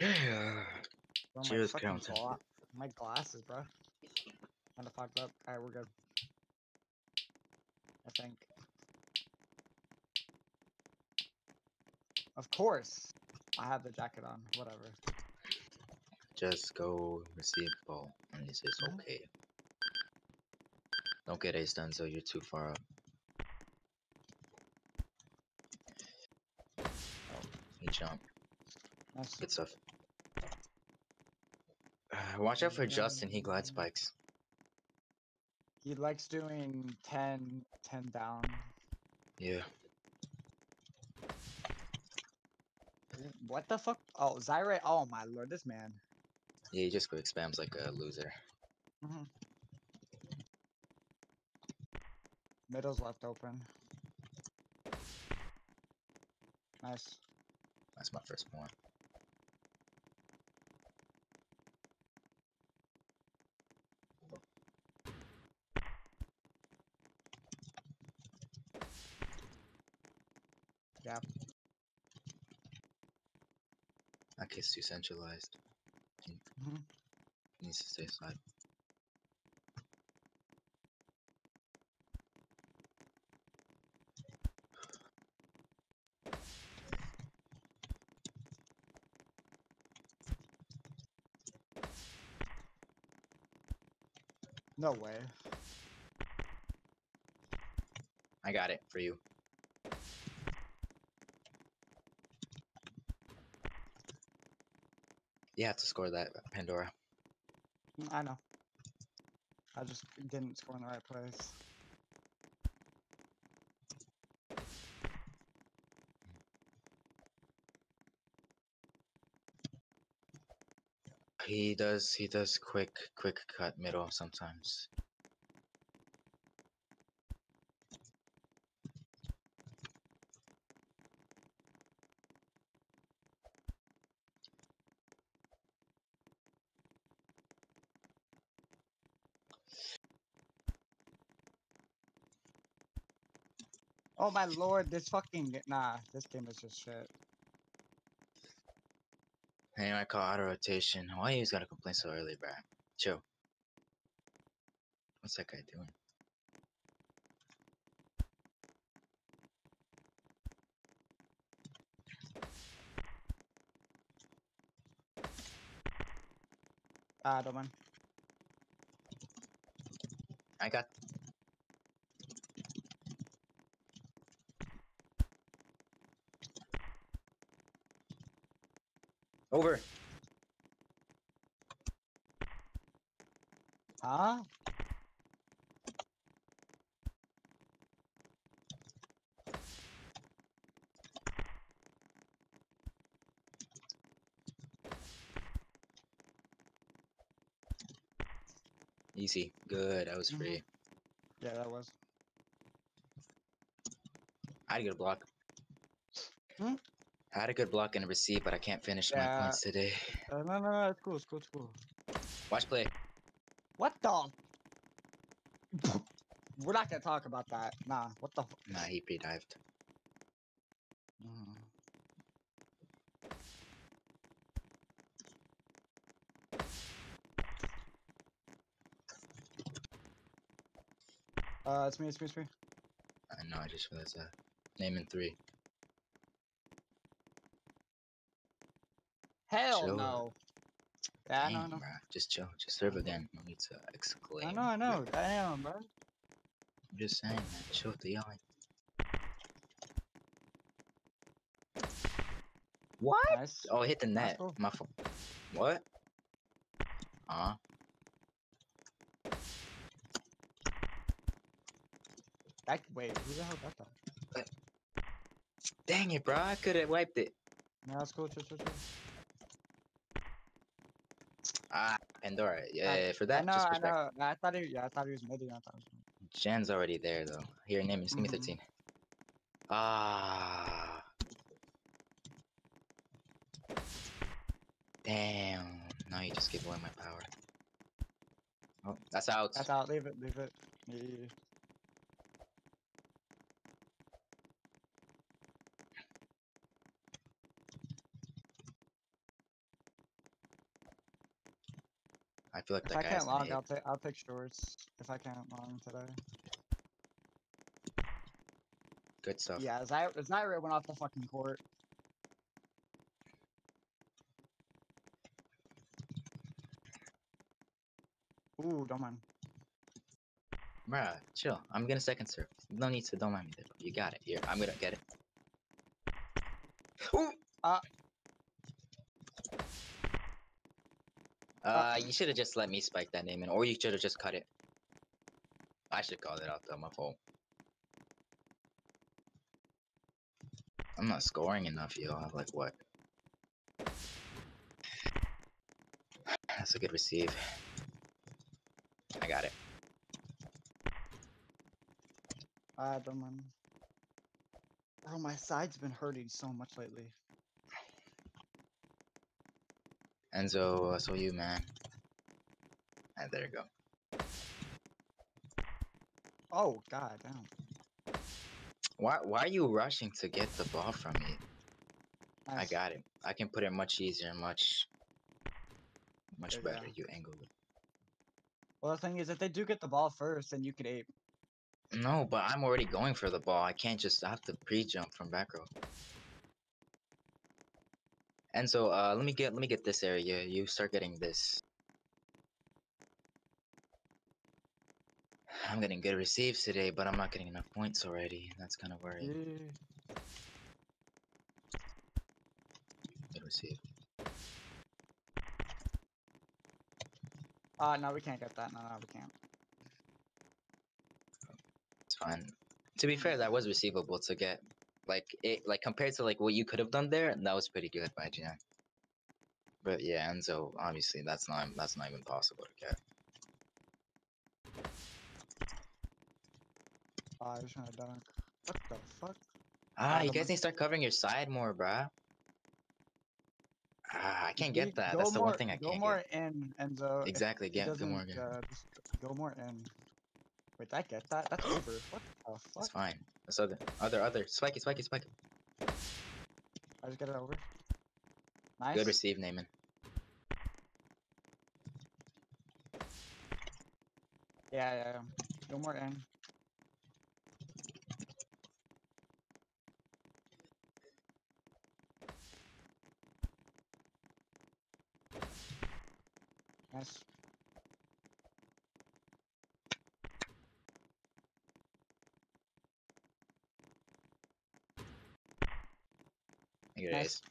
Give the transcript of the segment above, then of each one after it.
Bro, my Cheers, fucking Carrington. my glasses, bro. Kind of fucked up. Alright, we're good. I think. Of course. I have the jacket on. Whatever. Just go receive ball, and he says Mhm. okay. Don't get ace done, so you're too far up. You jump. Nice. Good stuff. Watch out for Justin. He glide spikes. He likes doing 10 down. Yeah. What the fuck? Oh, Zyre. Oh my lord, this man. Yeah, he just quick spams like a loser. Mhm. Middle's left open. Nice. That's my first point. Yeah. That kid's too centralized. Mhm. He needs to stay aside. No way. I got it for you. You have to score that, Pandora. I know. I just didn't score in the right place. He does quick cut middle sometimes. Oh my lord, this fucking nah, this game is just shit. Hey, I call auto rotation. Why you always gotta complain so early, bruh? Chill. What's that guy doing? Don't mind. I got over. Huh? Easy. Good. That was free. Yeah, that was. I had a good block. Hmm? I had a good block and a receive, but I can't finish my Yeah. points today. No, it's cool, it's cool, it's cool. Watch play. What the? We're not gonna talk about that. Nah, what the? Nah, he pre-dived. Mhm. It's me, it's me, it's me. I know. I just realized that. Name in 3. Hell Chill. no. Yeah, Dang, I know. bruh. Just chill. Just serve again. No need to exclaim. I know. Damn, bro. I'm just saying, man. Chill with the yelling. What? Nice. Oh, hit the That's net. cool. My fault. What? Huh? Wait, who the hell got that? Dang it, bro. I could have wiped it. No, that's cool. Chill. Ah, Pandora. Yeah, for that, just I respect. know. I thought he was mid. I thought he was mid. Jen's already there, though. Here, name me. Just give me Mhm. 13. Ah. Damn. Now you just gave away my power. Oh, that's out. That's out. Leave it. Yeah. I feel like If that I guy can't is gonna log, hit. I'll take shorts. If I can't log today. Good stuff. Yeah, Zyra went off the fucking court. Ooh, don't mind. Bruh, chill. I'm gonna second serve. No need to. Don't mind me. You got it. Here, I'm gonna get it. Ooh! You should have just let me spike that name in, or you should have just cut it. I should call it out though. My fault. I'm not scoring enough, yo. I'm like, what? That's a good receive. I got it. Don't mind. Bro, my side's been hurting so much lately. Enzo, so you, man. And there you go. Oh, god damn. Why are you rushing to get the ball from me? I Nice. got it. I can put it much easier, much Yeah, better. yeah. You angled it. Well, the thing is, if they do get the ball first, then you could ape. No, but I'm already going for the ball. I can't just have to pre-jump from back row. And so, let me get this area. You start getting this. I'm getting good receives today, but I'm not getting enough points already. That's kind of worrying. Yeah. Good receive. No, we can't get that. No, we can't. It's fine. To be fair, that was receivable to get. Like compared to like what you could have done there, that was pretty good by Jan. But yeah, and so obviously that's not even possible to get. I was trying to dunk. What the fuck? You don't guys mind. need to start covering your side more, bruh. I can't get that. Go That's the one more, thing I go can't more get. in, Enzo. Exactly, If he get doesn't, more again. just go more in. Wait, did I get that? That's over. What the It's fuck? fine. That's other. Spike it. I just get it over. Nice. Good receive, Naaman. Yeah. Go more in. Nice. Here it Nice. is.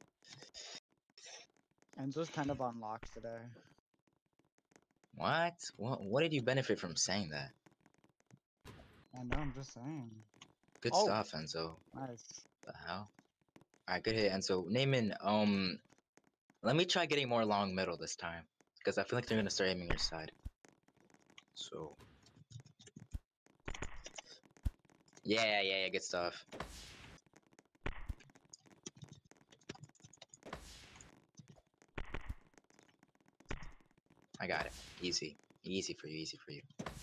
Enzo's kind of on locks today. What? What did you benefit from saying that? I know, I'm just saying. Good Oh. stuff, Enzo. Nice. The hell? Alright, good hit, Enzo. Naaman, let me try getting more long middle this time. Because I feel like they're gonna start aiming your side. So. Yeah, good stuff. I got it. Easy for you.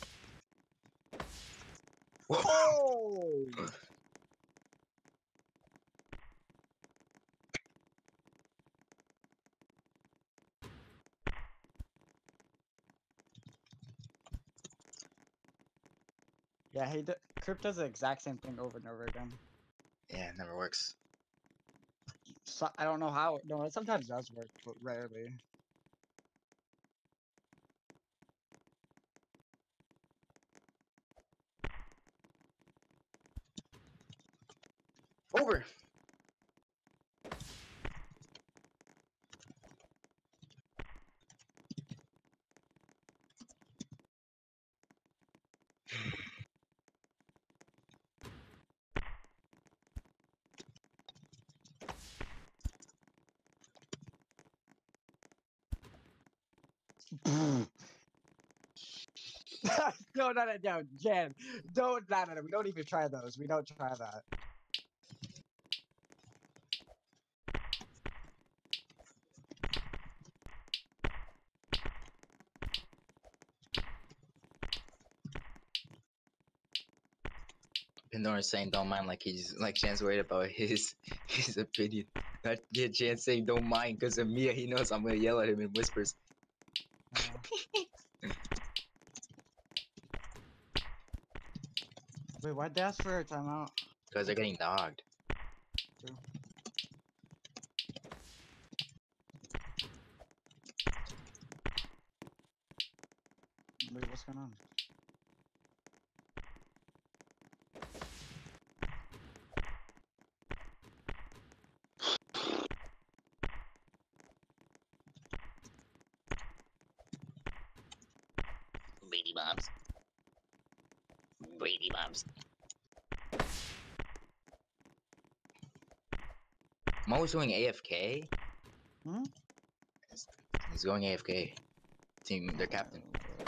Oh! Yeah, Crypt does the exact same thing over and over again. Yeah, it never works. So, I don't know how. No, it sometimes does work, but rarely. Over! No, Jen. Don't, no. We don't even try those. We don't try that. Pandora saying don't mind like he's like Jan's worried about his opinion. Not Jan saying don't mind because of Mia, he knows I'm gonna yell at him in whispers. Wait, why'd they ask for a timeout? Because they're getting dogged. True. Wait, what's going on? Brady bombs. Brady bombs. Mo's doing AFK? Hmm? He's going AFK. Team, their captain.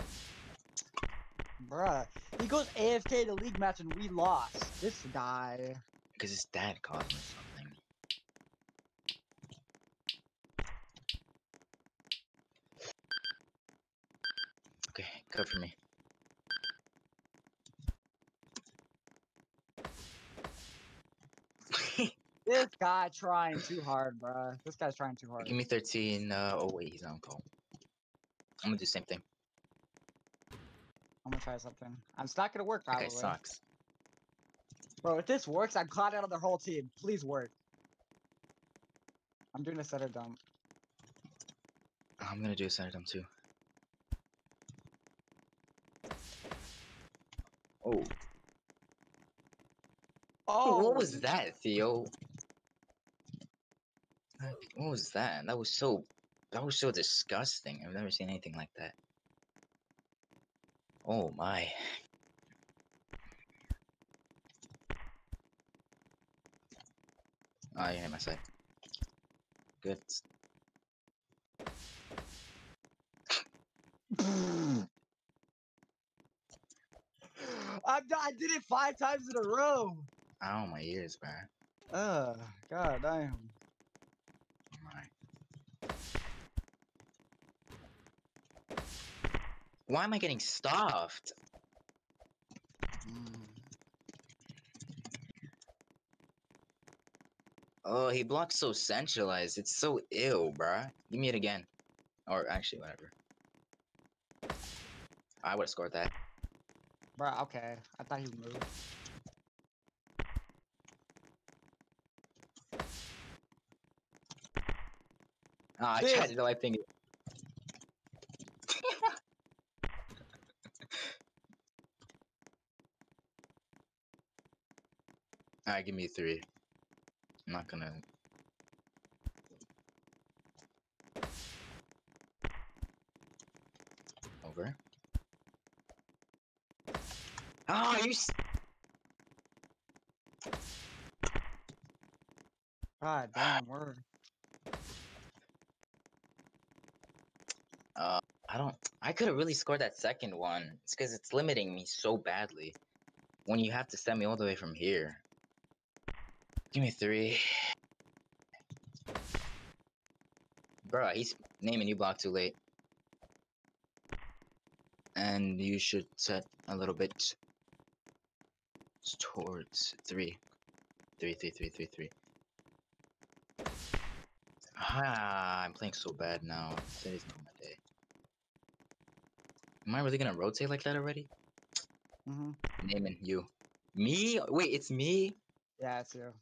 Bruh, he goes AFK to league match and we lost. This guy. Because his dad called him or something. Okay, good for me. This guy trying too hard, bruh. This guy's trying too hard. Give me 13. Oh, wait, he's on call. I'm gonna do the same thing. I'm gonna try something. It's not gonna work, That probably. guy sucks. Bro, if this works, I'm caught out of their whole team. Please work. I'm doing a setter dump. I'm gonna do a center dump too. Oh. Oh, What was that, Theo? What was that? That was so disgusting. I've never seen anything like that. Oh my. Oh, you hit my side. Good. I did it 5 times in a row. Ow, my ears, man. God damn. Oh my. Why am I getting stuffed? Mm. Oh, he blocks so centralized. It's so ill, bruh. Give me it again. Or actually, whatever. I would have scored that. Bruh, okay. I thought he moved. Ah, I This- tried to do my thing. Alright, give me 3. I'm not gonna. Over. Ah, you. God damn word. I don't. I could have really scored that second one. It's because it's limiting me so badly. When you have to send me all the way from here. Give me 3. Bruh, he's naming you block too late. And you should set a little bit towards 3. 3, 3, 3, 3, 3. Ah, I'm playing so bad now. Today's not my day. Am I really gonna rotate like that already? Mm-hmm. Naming you. Me? Wait, it's me? Yeah, it's you.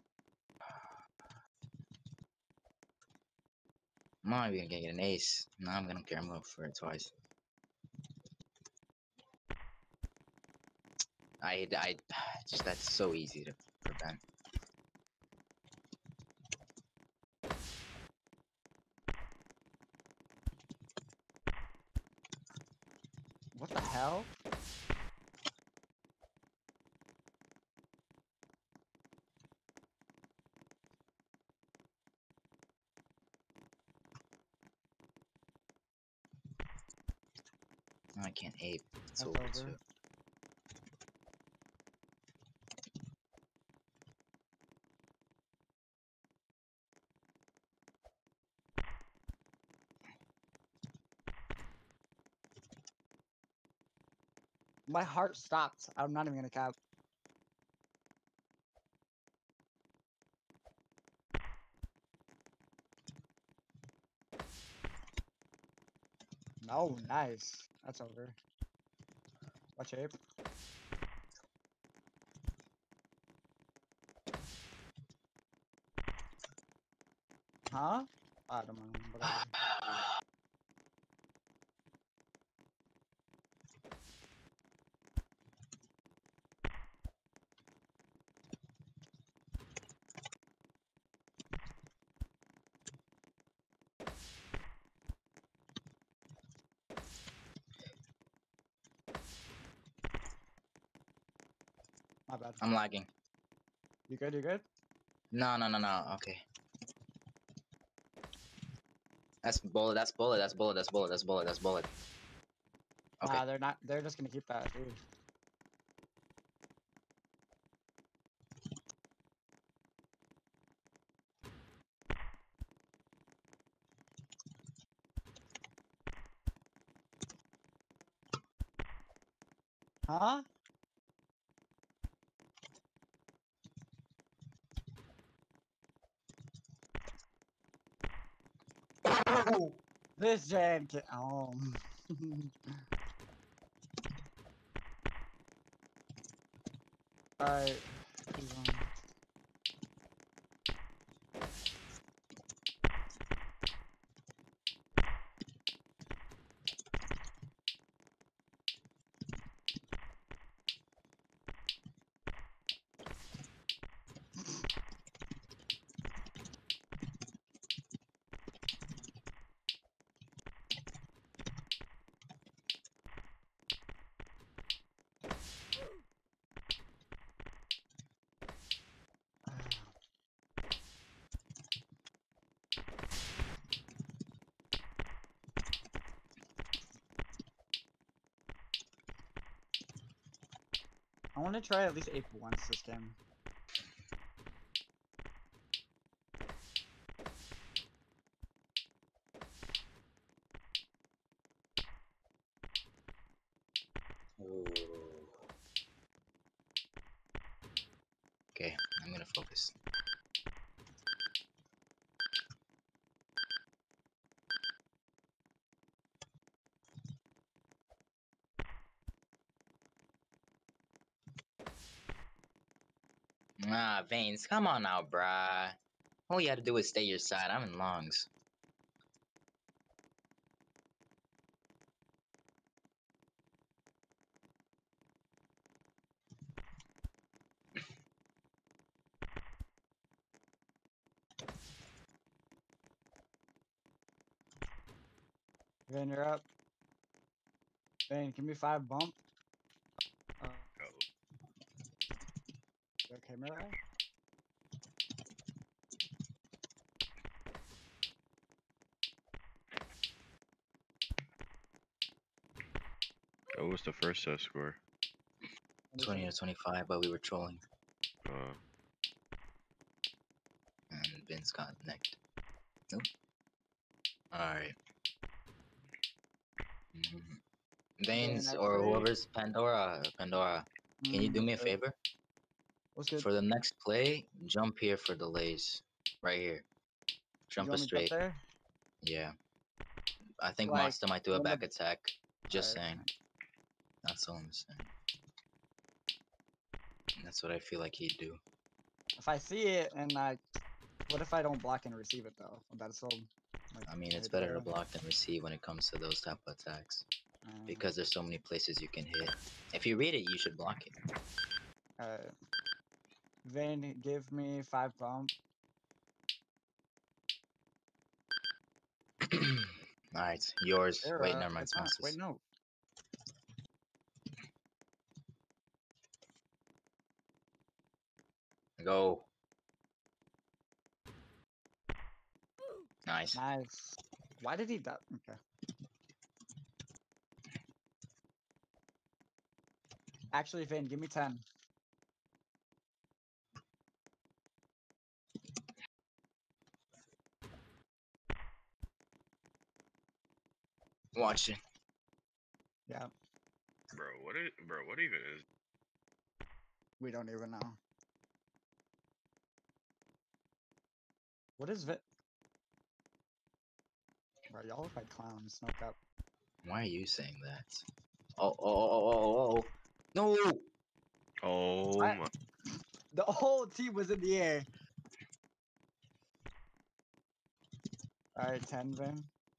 I'm not even gonna get an ace. No, I'm gonna care. I'm going for it twice. Just that's so easy to prevent. What the hell? No, I can't ape. It's That's over over. too. My heart stopped. I'm not even gonna cap. No, nice. That's over. Watch Ape. Huh? I don't know. Whatever. My bad. I'm lagging. You good? You good? No. Okay. That's bullet. That's bullet. That's bullet. That's bullet. That's bullet. That's bullet. Okay. Nah, they're not. They're just gonna keep that, dude. Huh? Oh, this Jan can. Oh. Alright. I want to try at least ape once this game. Ooh. Okay, I'm gonna focus. Ah, Veins, come on now, bruh. All you had to do is stay your side. I'm in longs. Vayne, you're up. Vayne, give me 5 bump. Okay, Mirai? What was the first set score? 20 to 25, but we were trolling. Uh, And Vince got necked. Nope. Alright. Veins Vayne, or actually, whoever's Pandora. Can you do me a good. favor? What's good? For the next play, jump here for delays. Right here. You Jump a want me to jump straight. there? Yeah. I think Like, Monster might do a when the- back attack. Just Alright, saying. That's all I'm saying. That's what I feel like he'd do. if I see it and like, what if I don't block and receive it though? That's so. Like, I mean, it's hate better to that. block than receive when it comes to those type of attacks. Uh, Because there's so many places you can hit. If you read it, you should block it. Alright. Vayne, give me 5 bump. Alright, yours. There, Wait, never mind, it's it's not. Monster's. Wait, no. Go. Nice. Nice. Why did he die? Okay. Actually, Vayne, give me 10. Watch it. Yeah, bro, what even is? we don't even know. What is Vit? Bro, y'all look like clowns. Snuck up. Why are you saying that? Oh. No! Oh I- my! The whole team was in the air. Alright, 10, Vin.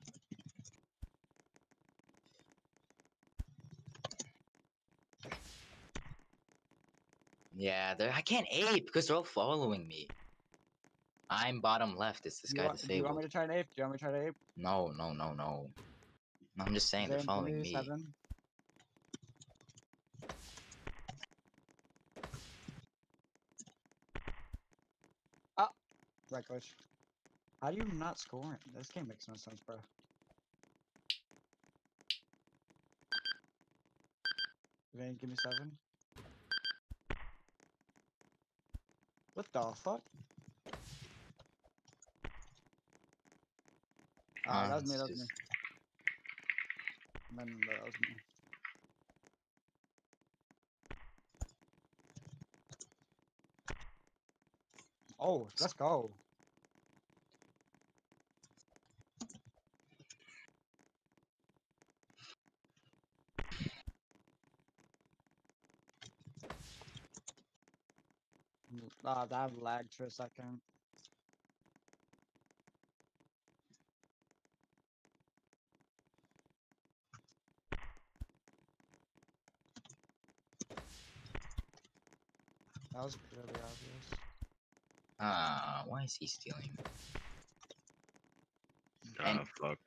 Yeah, I can't ape because they're all following me. I'm bottom left. Is this guy Do you want disabled? me to try an ape? Do you want me to try an ape? No, no, no, no. I'm just saying they're Zane, give following me me. 7. Ah! Right glitch. How do you not score? This game makes no sense, bro. Zane, give me 7. What the fuck? Ah, that was me, It's that was me. just- Man, that was me. Oh, let's go. Ah, that lagged for a second. That was really obvious. Ah, why is he stealing? Ah, fuck.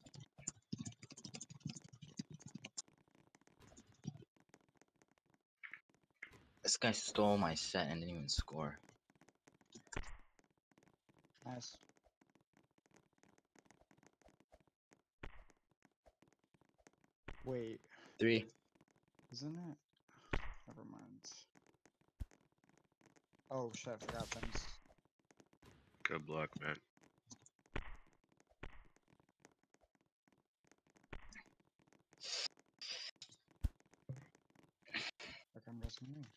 This guy stole my set and didn't even score. Nice. Wait, 3. isn't it? Never mind. Oh shit, I forgot things. Good luck, man. Like I'm guessing me.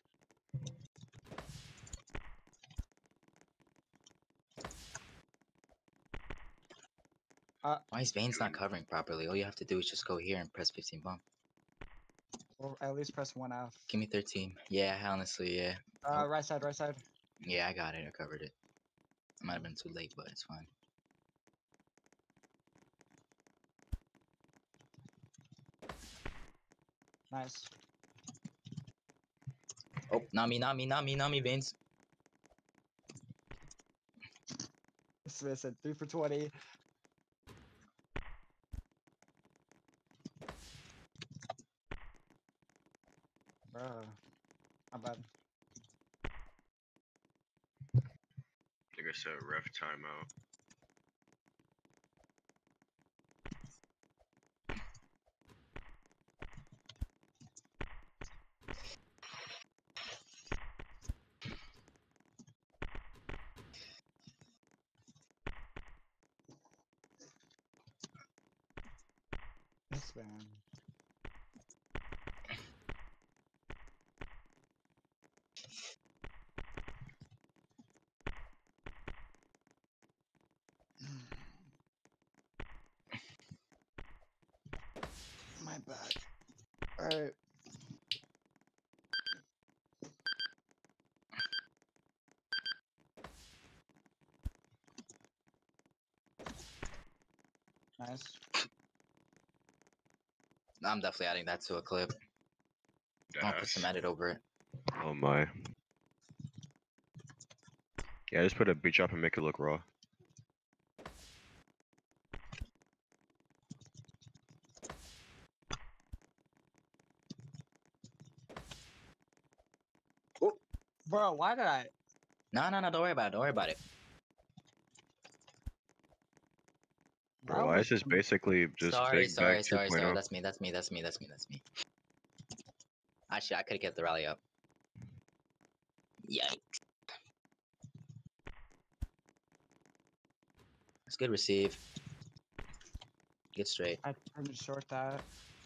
Why is Vane's not covering properly? All you have to do is just go here and press 15 bump. Or at least press 1F. Give me 13. Yeah, honestly, yeah. Right side, right side. Yeah, I got it. I covered it. It might have been too late, but it's fine. Nice. Oh, not me, not me, not me, not me, Vanes. Smith said 3 for 20. Bruh. Not bad. I think I said ref timeout. This man. My bad. Alright. Nice. I'm definitely adding that to a clip. I'll put some Deadass. edit over it. Oh my. Yeah, just put a beat up and make it look raw. Bro, why did I? No, no, no, don't worry about it. Don't worry about it. That Bro, why was is this basically just Sorry, fake back sorry, sorry, 2.0? sorry. That's me, that's me, that's me, that's me, that's me. Actually, I could get the rally up. Yikes. It's good receive. Get straight. I couldn't short that.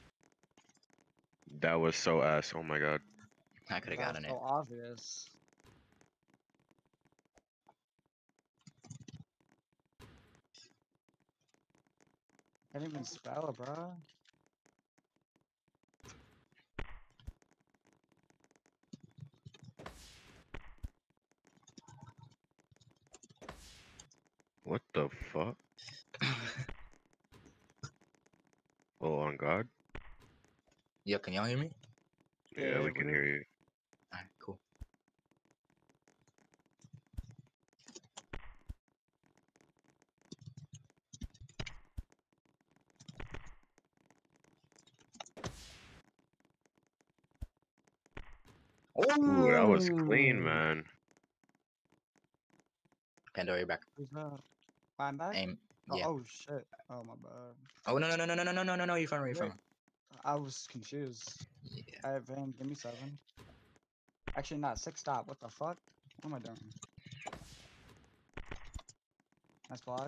That was so ass. Oh my god. I could have That was gotten it. so obvious. Can't even spell it, bro. What the fuck? Oh, on God? Yo, can y'all hear me? Yeah, we can hear you. Alright, cool. Ooh, that was clean, Ooh. man. Pandora, you're back. Who's that? I'm back? Aim. Oh, Yeah. oh shit. Oh my bad. Oh no no no no no no no no no! You're fine. You're Wait. fine. I was confused. Yeah. Alright, Van, give me 7. Actually, not 6. Stop. What the fuck? What am I doing? Nice block.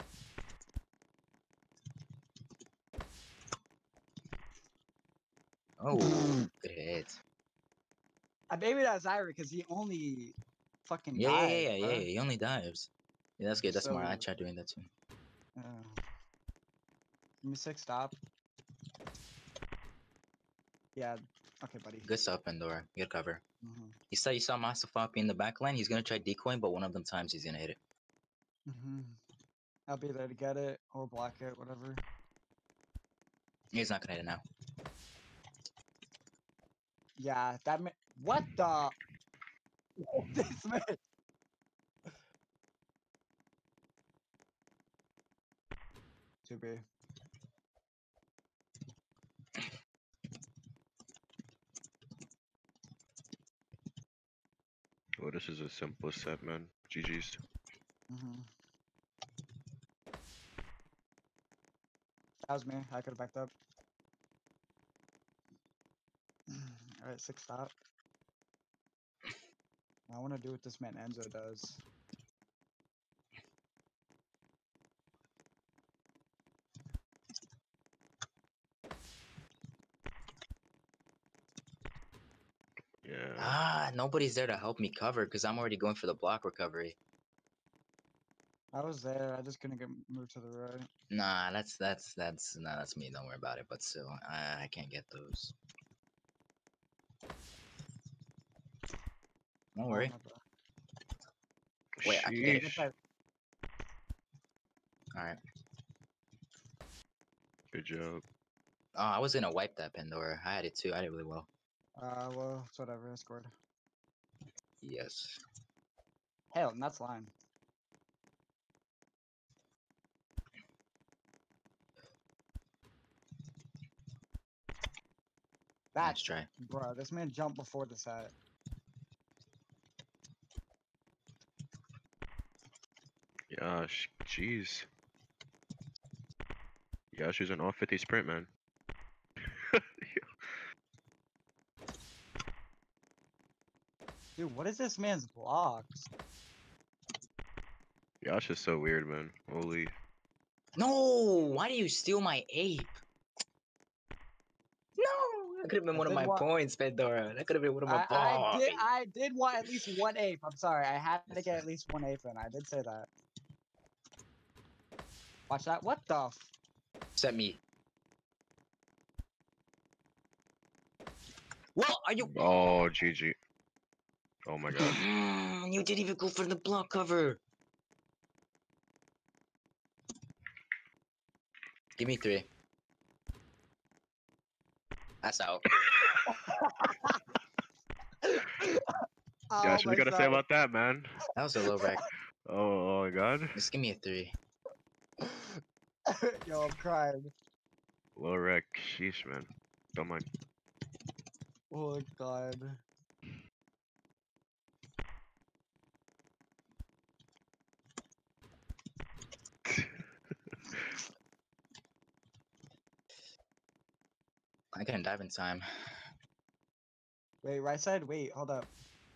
Oh, good hit. Maybe that's Zyra because he only fucking Yeah, yeah, died. yeah, yeah, yeah. He only dives. Yeah, that's good. That's smart. I So, tried doing that too. give me 6. Stop. Yeah. Okay, buddy. Good stuff, Pandora. Good cover. Mm-hmm. You saw Masafapi in the back line. He's gonna try decoying, but one of them times he's gonna hit it. Mm-hmm. I'll be there to get it or block it, whatever. He's not gonna hit it now. Yeah, that man. What the? This man. To be. Oh, this is a simple set, man. GG's. Mm-hmm. That was me. I could have backed up. Alright, 6. Stop. I want to do what this man Enzo does. Yeah. Ah, nobody's there to help me cover because I'm already going for the block recovery. I was there. I just couldn't get moved to the right. Nah, that's me. Don't worry about it. But still, I can't get those. Don't Oh, worry. my bad. Wait, I can get it. Sheesh. All right. Good job. Oh, I was gonna wipe that Pandora. I had it too. I did really well. Well, it's whatever. I scored. Yes. Hell, and that's line. That, Nice try. bro, this man jumped before the set. Yash, jeez. Yash is an all 50 sprint, man. Dude, what is this man's blocks? Yash is so weird, man. Holy. No! Why do you steal my ape? No! That could have been I one of did my wa- points, Pandora. That could have been one of my points. I did want at least 1 ape. I'm sorry. I had to get at least 1 ape in. I did say that. Watch that. What the f? Set me. What are you? Oh, GG. Oh my god. You didn't even go for the block cover. Give me 3. That's out. Oh Yash, what my you gotta say God. about that, man? That was a low rack. Oh my god. Just give me a 3. Yo, I'm crying. Low wreck. Sheesh, man. Don't mind. Oh my God. I couldn't dive in time. Wait, right side? Wait, hold up.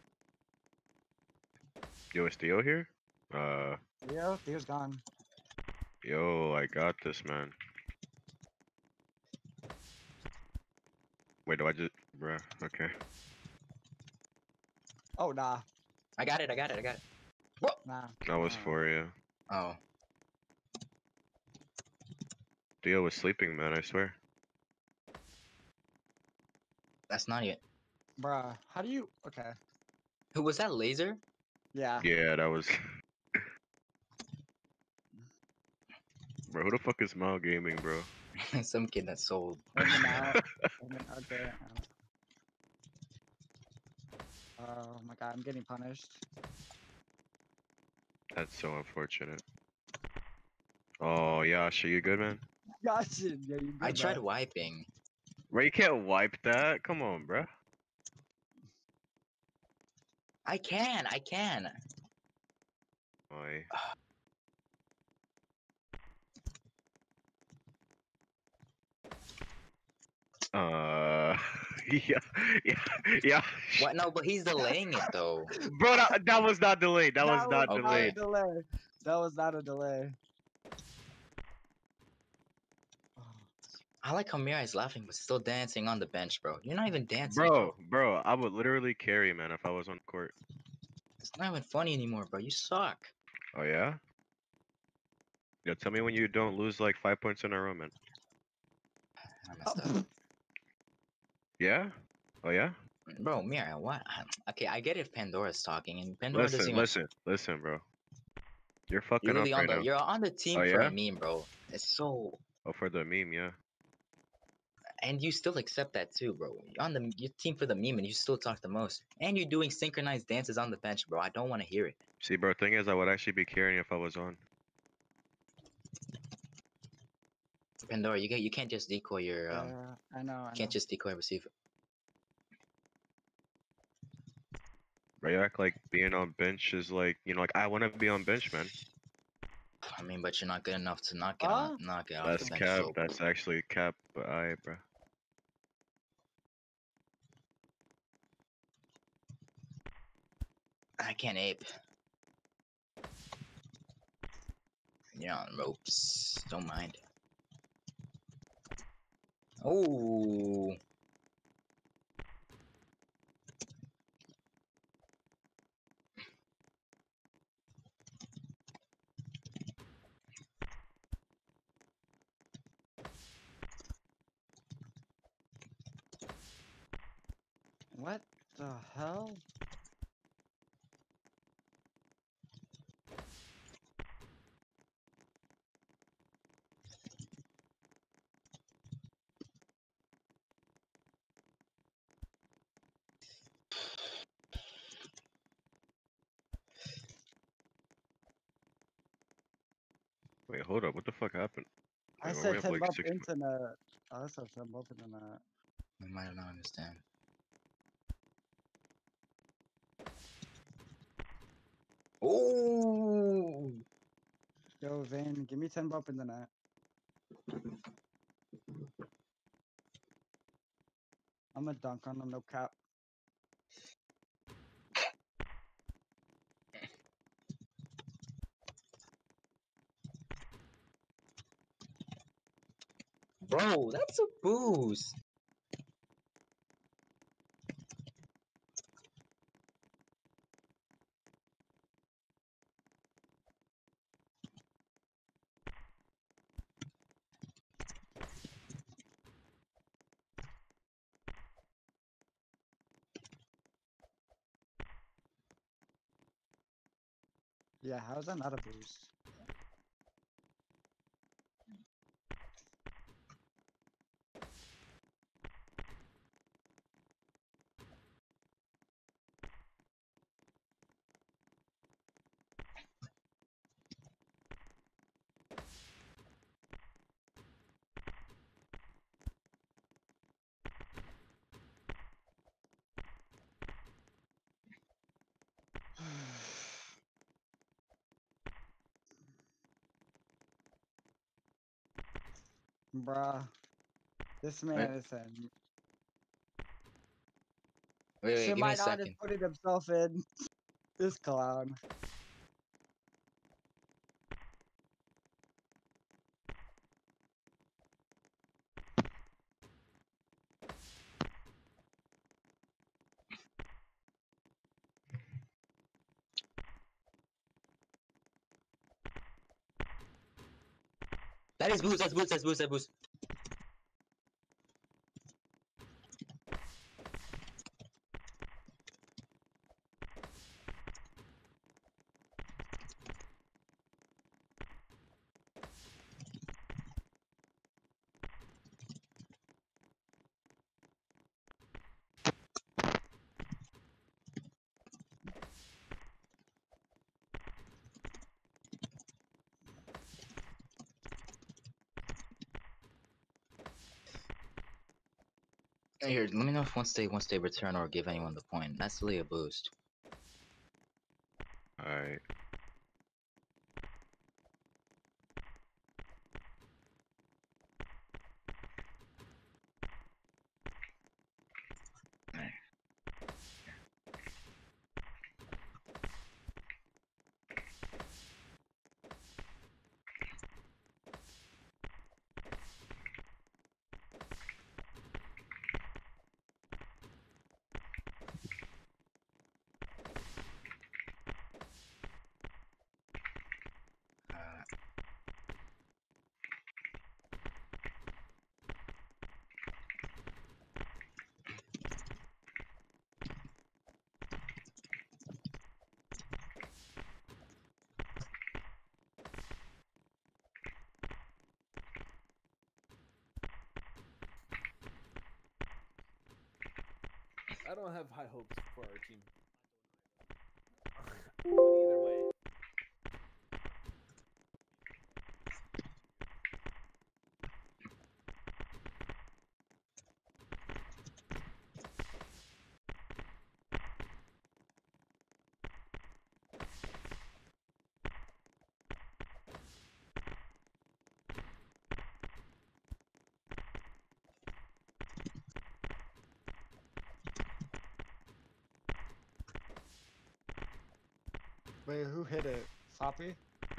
Yo, is Theo here? Theo's gone. Yo, I got this, man. Wait, do I just... Bruh, okay. Oh, nah. I got it. I got it. I got it. Nah. That was nah. for you. Oh. Theo was sleeping, man, I swear. That's not it. Bruh, how do you... Okay. Who was that? Laser? Yeah. Yeah, that was... Bro, who the fuck is Mao Gaming, bro? Some kid that sold. Aiming out. Aiming, okay. Oh my god, I'm getting punished. That's so unfortunate. Oh, Yash, are you good, man? Gotcha. Yeah, you I good, tried bro. wiping. Bro, you can't wipe that. Come on, bro. I can. Boy. Yeah, yeah, yeah. What? No, but he's delaying it though. Bro, that was not delayed. That was That was not Okay. not a delayed. delay. That was not a delay. Oh, I like how Mira is laughing but still dancing on the bench, bro. You're not even dancing, Bro, I would literally carry, man, if I was on court. It's not even funny anymore, bro. You suck. Oh, yeah? Yeah, tell me when you don't lose like 5 points in a row, man. I messed up. Yeah? Oh, yeah? Bro, Mira, what? Okay, I get if Pandora's talking and Pandora doesn't Listen, bro. You're fucking up right now. you're on the team Oh, for yeah? a meme, bro. It's so Oh, for the meme, yeah. and you still accept that too, bro. You're on the your team for the meme and you still talk the most. And you're doing synchronized dances on the bench, bro. I don't want to hear it. See, bro, thing is, I would actually be carrying if I was on. Pandora, you can't just decoy your yeah, I know. can't just decoy receiver. Bro, you act like being on bench is like, like, I want to be on bench, man. I mean, but you're not good enough to not get Huh? not get off That's the bench. cap. So That's actually cap, but alright, bro. I can't ape. You're on ropes. Don't mind. Oh, What the hell? Wait, hold up. What the fuck happened? I Wait, why we said have 10 like bump 6 internet. I said 10 bump internet. I might not understand. Oh, Yo, Vane, give me 10 bump internet. I'm a dunk on him, no cap. bro, that's a boost. Yeah, how's that not a boost? Bruh. This man is in. Wait, Shit give me a might not have second. put it himself in. This clown. That is boost. That's boost. That's boost. That's boost. Here, let me know if once they return or give anyone the point. That's really a boost. Alright. I don't have high hopes for our team. But either way. Wait, who hit it? Soppy?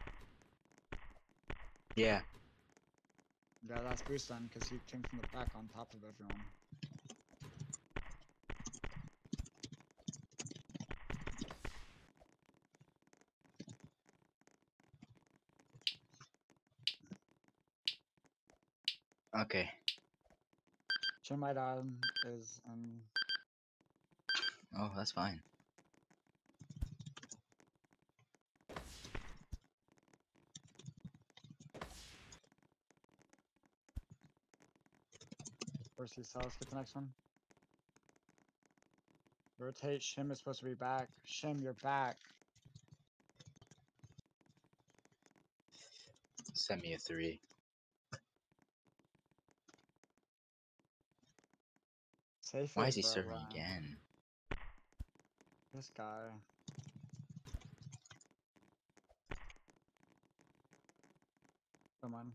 Yeah. Yeah, that's boost then, because he came from the back on top of everyone. Okay. Chimaidan is Oh, that's fine. First cells, get the next one. Rotate, Shim is supposed to be back. Shim, you're back. Send me a 3. Safe Why it, is he bro, serving Ryan. again? This guy. Come on.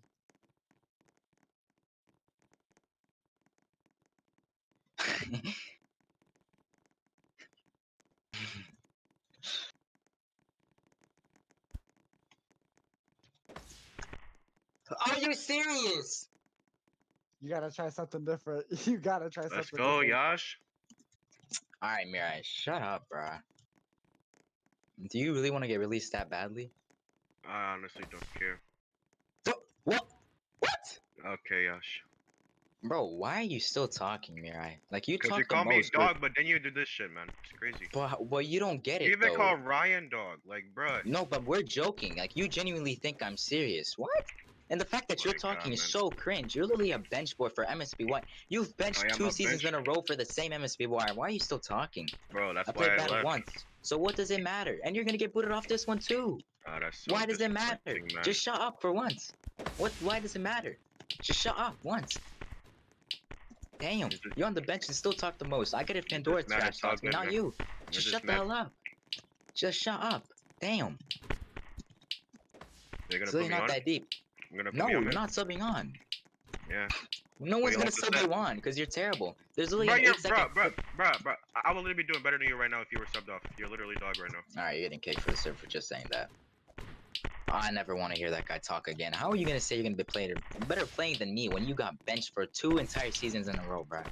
Are you serious? You gotta try something different. You gotta try Let's something go, different. Yash. Alright, Mirai, shut up, bruh. Do you really want to get released that badly? I honestly don't care. What? What? Okay, Yash. Bro, why are you still talking, Mirai? Like, you Because you talk the call me most, dog, but then you do this shit, man. It's crazy. but you don't get You it, even though. call Ryan dog. Like, bruh. No, but we're joking. Like, you genuinely think I'm serious. What? And the fact that you're My talking God, is man. so cringe. You're literally a bench boy for MSBY. You've benched I am 2 a seasons bench. in a row for the same MSBY. Why are you still talking? Bro, that's I why played I bad left. once. So what does it matter? And you're gonna get booted off this one too. Ah, that's so Why does it matter? disappointing, man. Just shut up for once. Why does it matter? Just shut up once. Damn, It just- you're on the bench and still talk the most. I get if it Pandora just matters trash how talks me, good, not man. you. It Just just shut the mat- hell up. Just shut up. Damn. You're gonna So put you're me not on? that deep. I'm gonna put No, me on, you're man. not subbing on. Yeah. No What one's you gonna also sub said? you on because you're terrible. There's literally Bro, an you're 8-second. bro. I will literally be doing better than you right now if you were subbed off. You're literally dog right now. Alright, you're getting kicked for the serve for just saying that. I never want to hear that guy talk again. How are you gonna say you're gonna be better playing than me when you got benched for 2 entire seasons in a row, bro?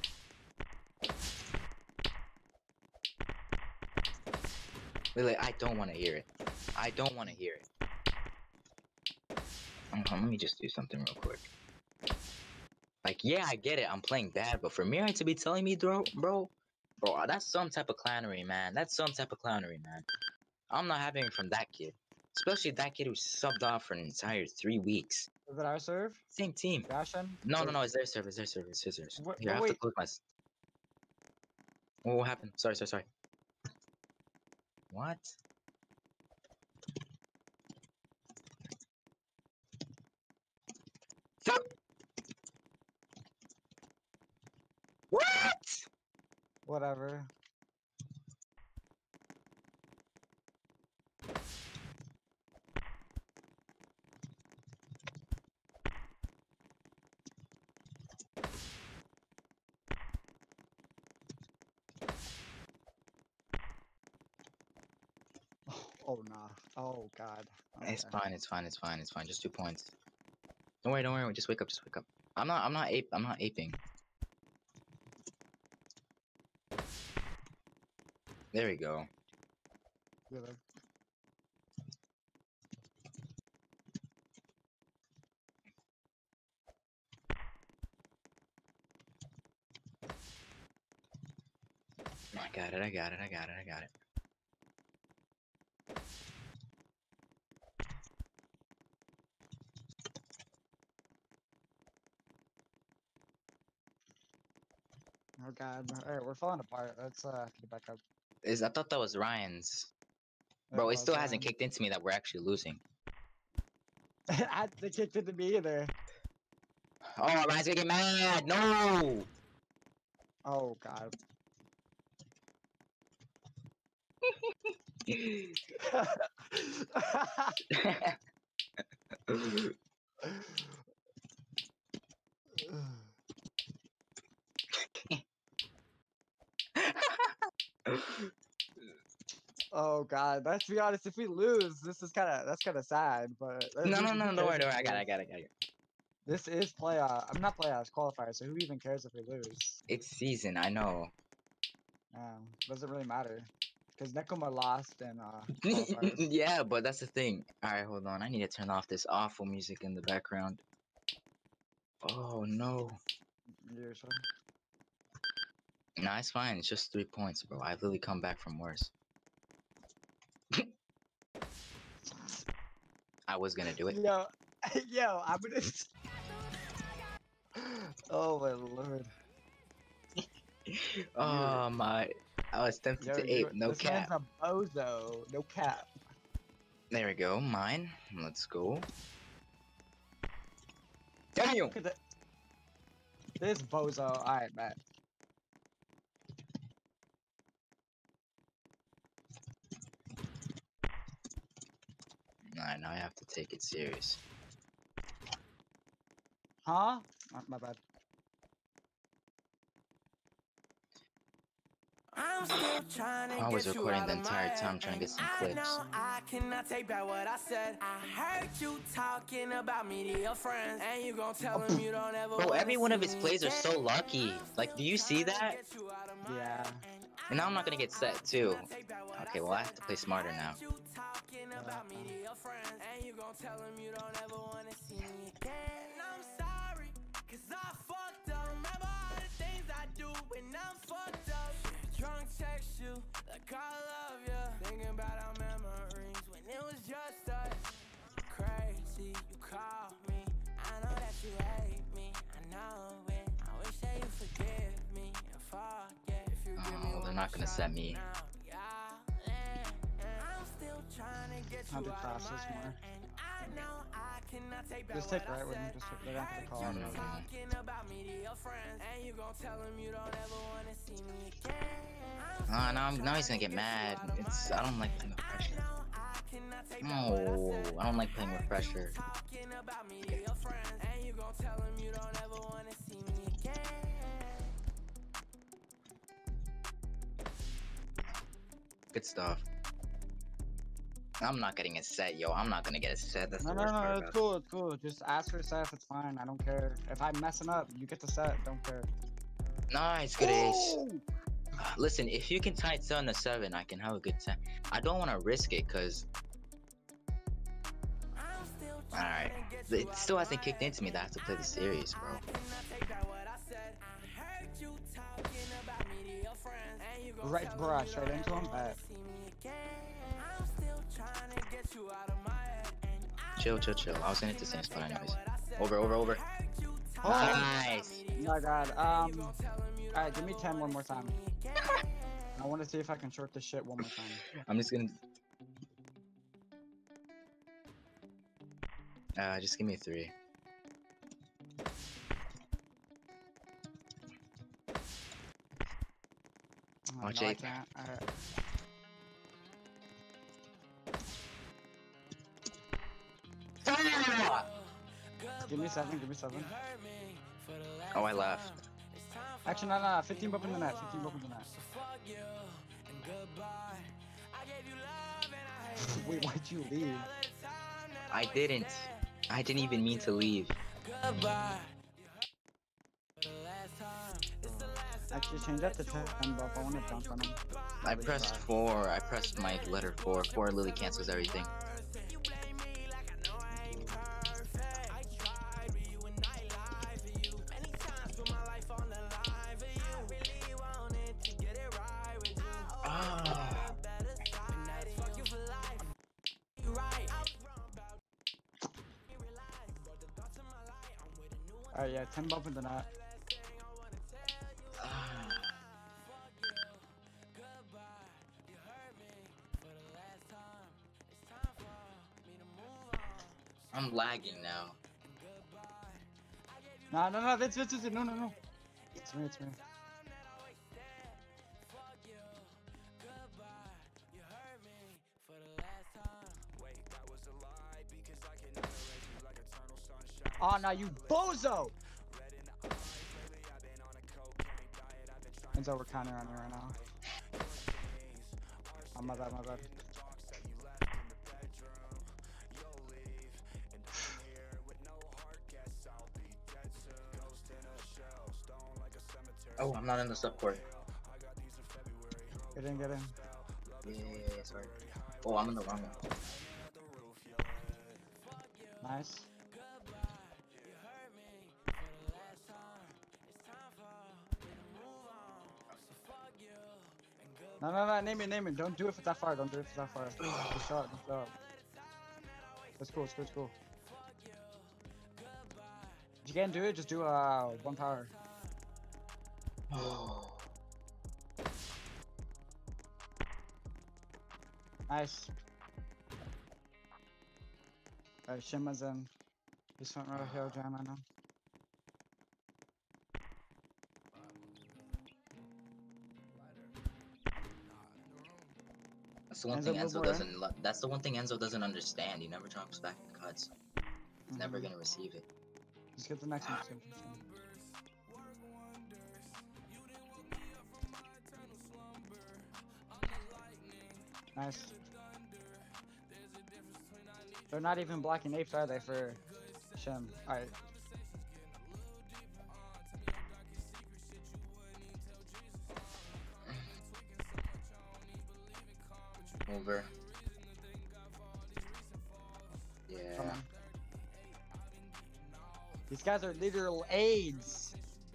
Literally, I don't want to hear it. I don't want to hear it. Let me just do something real quick. Like, yeah, I get it. I'm playing bad, but for Mirai to be telling me, bro, that's some type of clownery, man. That's some type of clownery, man. I'm not having it from that kid. Especially that kid who subbed off for an entire 3 weeks. Is it our serve? Same team. Fashion? No, it's their serve, it's their serve, it's theirs. What, Here, I but have to wait. close my... What happened? Sorry. What? What? Whatever. Oh nah. Oh god. It's Okay. fine. It's fine. It's fine. It's fine. Just 2 points. Don't worry. Don't worry. Just wake up. Just wake up. I'm not. I'm not aping. There we go. Good. I got it. I got it. I got it. I got it. Oh god. Alright, we're falling apart. Let's get back up. I thought that was Ryan's. It Bro, it was still hasn't Ryan. kicked into me that we're actually losing. They kicked into me either. Oh, Ryan's gonna get mad. No. Oh god. Oh god. Let's be honest, if we lose, that's kinda sad, but No, no, who no. Don't cares worry. if Don't worry. I we got it. I lose? got it. I got it. This is I'm not playoffs, qualifier, so who even cares if we lose? It's season. I know. Doesn't really matter. Because Nekoma lost in qualifiers. Yeah, but that's the thing. All right, hold on. I need to turn off this awful music in the background. Oh no. Usually. Nah, it's fine. It's just 3 points, bro. I've literally come back from worse. I was gonna do it. Yo, yo, I'm gonna. Oh my lord. Oh my. I was tempted Yo, to ape. No this cap. man's a bozo. No cap. There we go. Mine. Let's go. Damn! Look at that. This bozo. Alright, man. Nah, now I have to take it serious. Huh? Oh, my bad. I'm still trying to I was get you recording out the of my entire head, time trying to get some I clips. know I cannot take back what I said. I heard you talking about me to your friends, and you gon' tell them you don't ever Bro, wanna every one of see his me plays are again. so lucky. Like, do you see that? Yeah. And now I'm not gonna get set too. Okay, well I have to play smarter now. Drunk text you like I love you. Thinking about our memories when it was just us. Crazy, you call me. I know that you hate me. I know it. I wish that you forgive me and forget. If you give me Oh, they're one not gonna shot set me. now, yeah, I'm still trying to get Time you to out cross of this my more. head, and I know I cannot take back Just what take I right with him. said. Just they're not gonna call No, it. no, no. Talking about me to your friends, and you gon' tell them you don't ever wanna see me again. Now he's gonna get mad. I don't like playing with pressure. No, I don't like playing with pressure. Talking about me to your friends, and you gon' tell them you don't ever wanna see me again. Good stuff. I'm not getting a set, yo. I'm not gonna get a set. That's No, the no, worst part no, about it's it. cool, it's cool. Just ask for set if it's fine. I don't care. If I'm messing up, you get the set. Don't care. Nice, good ace. Ooh! Listen, if you can tie it 7-7, I can have a good time. I don't want to risk it, cause. Alright. It still hasn't kicked into me that I have to play the series, bro. Right brush right into him. Bad. Chill, chill, chill. I was gonna hit the same spot anyways. Over, over, over. Oh Nice. my god. Alright, give me 10 one more time. I want to see if I can short this shit one more time. I'm just gonna. Just give me 3. Oh, Watch no, I eight. can't. Alright. Give me 7, give me 7. Oh, I laughed. Actually, no. 15 bump in the net, 15 bump in the net. Wait, why'd you leave? I didn't. I didn't even mean to leave. Actually, change that to 10 bump. I want to dunk on him. I pressed 4. I pressed my letter 4. 4 literally cancels everything. Ah. Alright, yeah, 10 bump in the net. I'm lagging now. No, Vince, no. It's me. Oh, now you bozo! Enzo, we're counting on you right now. Oh, my bad. Oh, I'm not in the subcourt. Get in. Yeah, sorry. Oh, I'm in the wrong one. Nice. No, name it. Don't do it for that far. Good shot. That's cool. If you can't do it, just do 1 power. Oh. Nice. Alright, Shima's in. He's front row hill jam right now. That's the one Enzo, thing move Enzo more doesn't. That's the one thing Enzo doesn't understand. He never drops back in cuts. He's never Mhm. gonna receive it. Just get the next one. Nice. They're not even blocking apes, are they, for Shim? Alright. Over. Come Yeah. on. These guys are literal AIDS.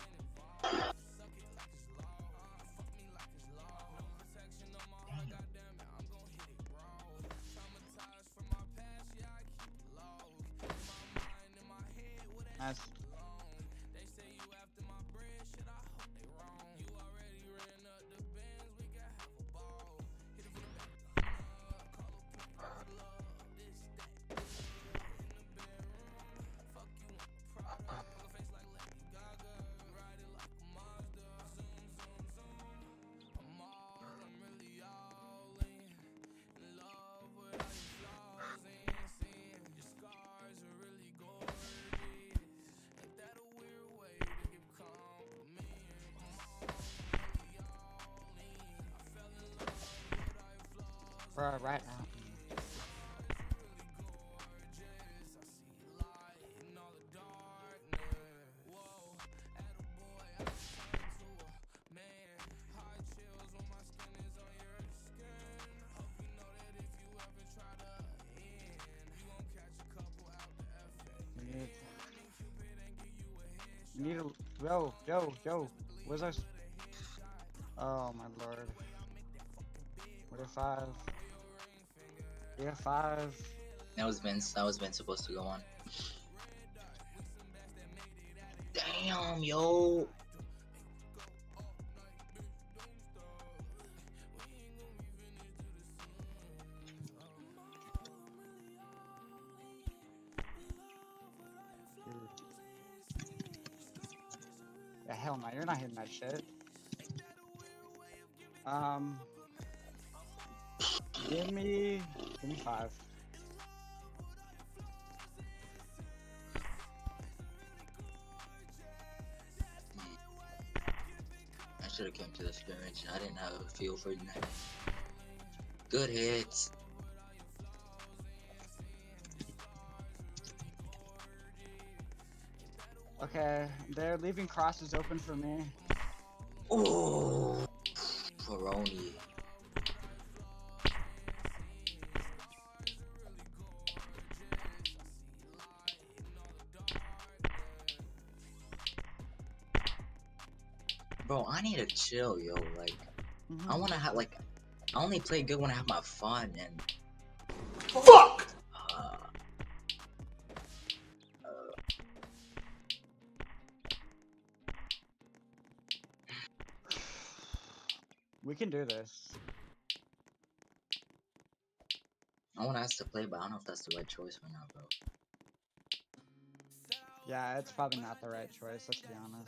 Nice. Right now. Need a yo. Where's our? Oh my lord. We're at 5. Yeah, 5. That was Vince. That was Vince supposed to go on. Damn, yo. Yeah, hell no, you're not hitting that shit. Um, give me 5. I should have came to the scrimmage. I didn't have a feel for that. Good hits. Okay, they're leaving crosses open for me. Oh, Peroni. Bro, I need to chill, yo. Like, Mhm. I wanna have like, I only play good when I have my fun and. Fuck! We can do this. I wanna ask to play, but I don't know if that's the right choice or not, bro. Yeah, it's probably not the right choice, let's be honest.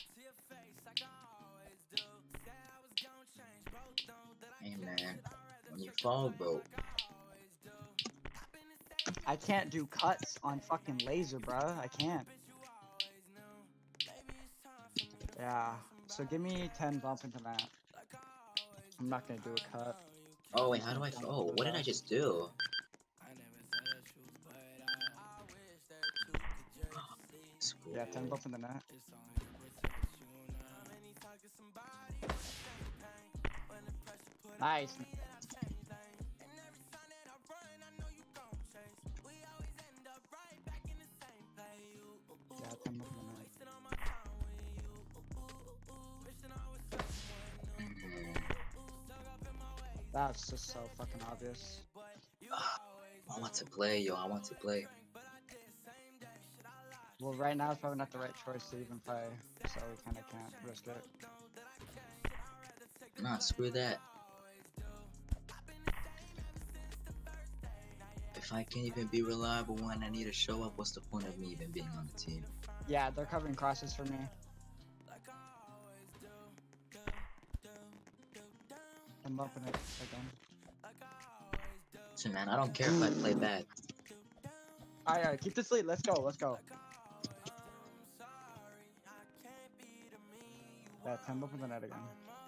Hey man, when you fall, bro. I can't do cuts on fucking laser, bruh. I can't. Yeah, so give me 10 bump into that. I'm not gonna do a cut. Oh wait, how do I? Oh, what did I just do? School. Yeah, 10 bump in the net. Nice. Yeah, 10 bump in the net. That's just so fucking obvious. I want to play, yo. I want to play. Well, right now it's probably not the right choice to even play, so we kinda can't risk it. Nah, screw that. If I can't even be reliable when I need to show up, what's the point of me even being on the team? Yeah, they're covering crosses for me. I'm bumping it again. Listen, man, I don't care if I play bad. Alright, keep this lead. Let's go, let's go. Yeah, 10 bump in the net again.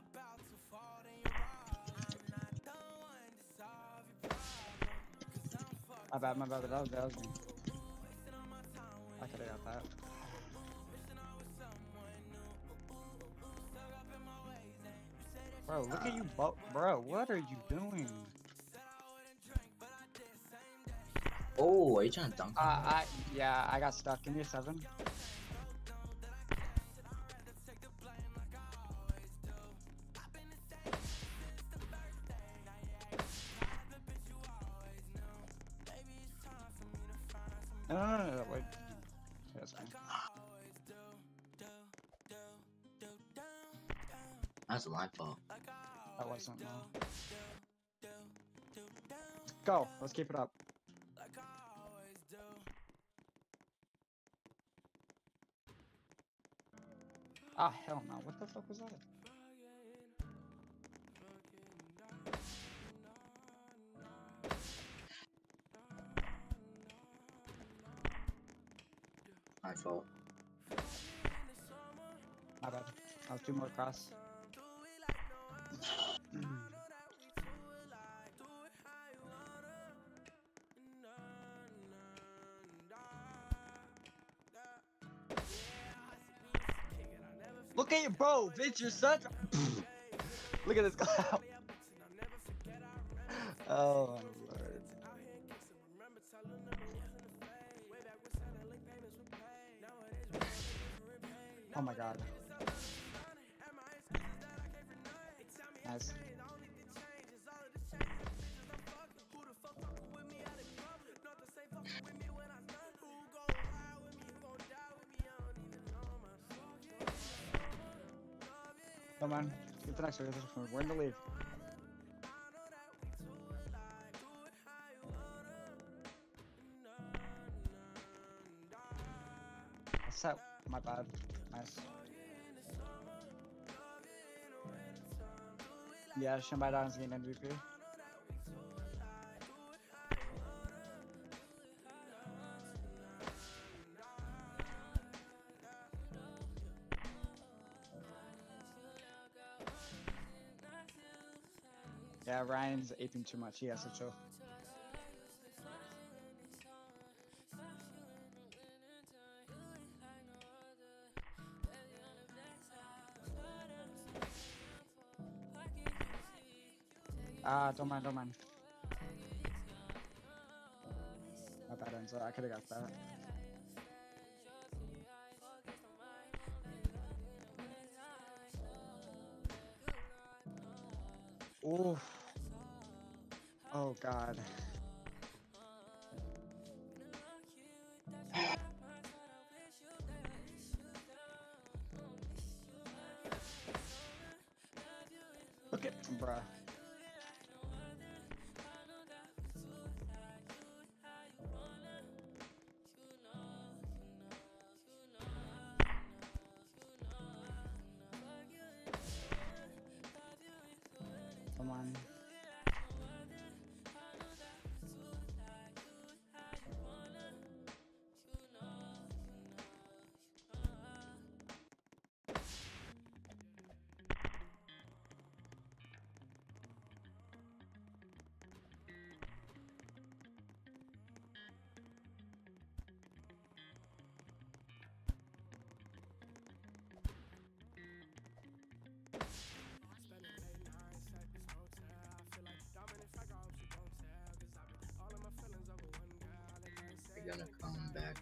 My bad, that was me. I could've got that. Bro, look at you, bro, what are you doing? Oh, are you trying to dunk? Yeah, I got stuck. Give me a 7. No, wait. Yeah, that's fine. That's my fault. That wasn't, no. Go, let's keep it up. Ah, hell no. What the fuck was that? My fault. My bad. I was 2 more cross. Look at you, bro! Bitch, you're such a... Look at this guy. Oh, my lord. Oh my god. Nice. Come on, get the next one. We're in the lead. Set. My bad. Nice. Yeah, Shinbai Don's getting MVP. Yeah, Ryan's aping too much. He has to chill. Ah, don't mind, don't mind. My bad, Enzo. I could have got that. Ooh. Oh God. Look at bruh. Come on. They're gonna come back.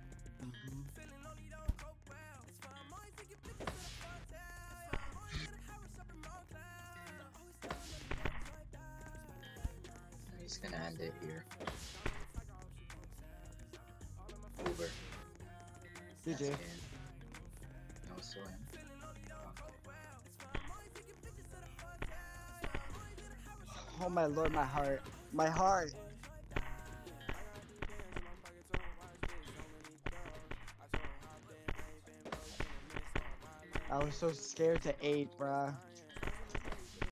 He's gonna end it here. Over. GG. No, still him. Oh my lord, my heart. My heart. I was so scared to 8, bruh.